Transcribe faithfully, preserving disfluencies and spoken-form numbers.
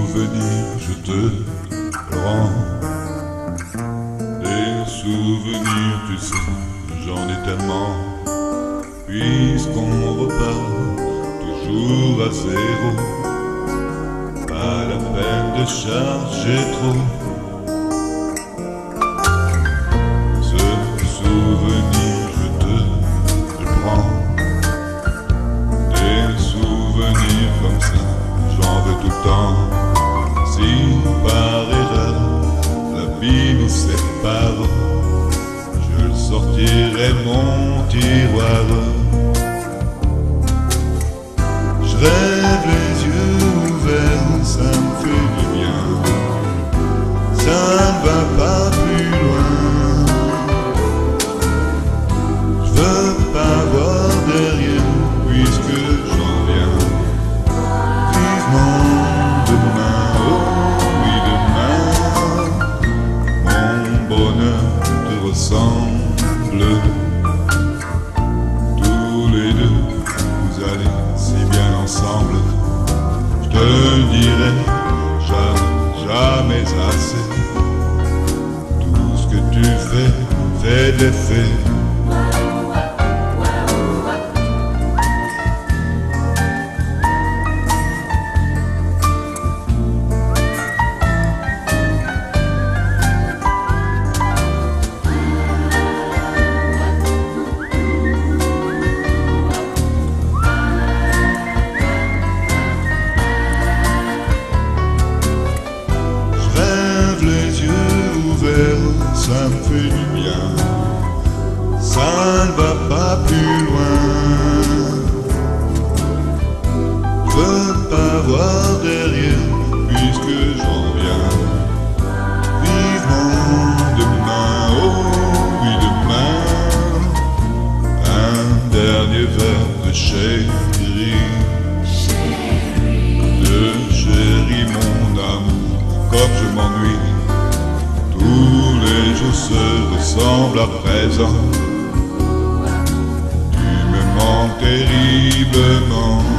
souvenirs, je te rends. Des souvenirs, tu sais, j'en ai tellement. Puisqu'on repart toujours à zéro, pas la peine de charger trop. Ce souvenir, je te le prends. Des souvenirs comme ça, j'en veux tout le temps. Si par erreur la vie nous sépare, je le sortirai mon tiroir. Je rêve les yeux ouverts, ça me fait du bien. Ça ne va pas plus loin. Je veux pas voir derrière, puisque j'en viens. Vivement demain, oh oui demain, mon bonheur te ressemble. Tous les deux, vous allez si bien ensemble. Je te dirai jamais, jamais assez. Tout ce que tu fais, fait de l'effet. Ça me fait du bien, ça ne va pas plus loin. Je veux pas voir derrière, puisque j'en viens. Vivement demain, oh oui demain, un dernier verre de chéri, de chéri mon amour, comme je m'ennuie. Tous les jours se ressemblent à présent. Tu me manques terriblement.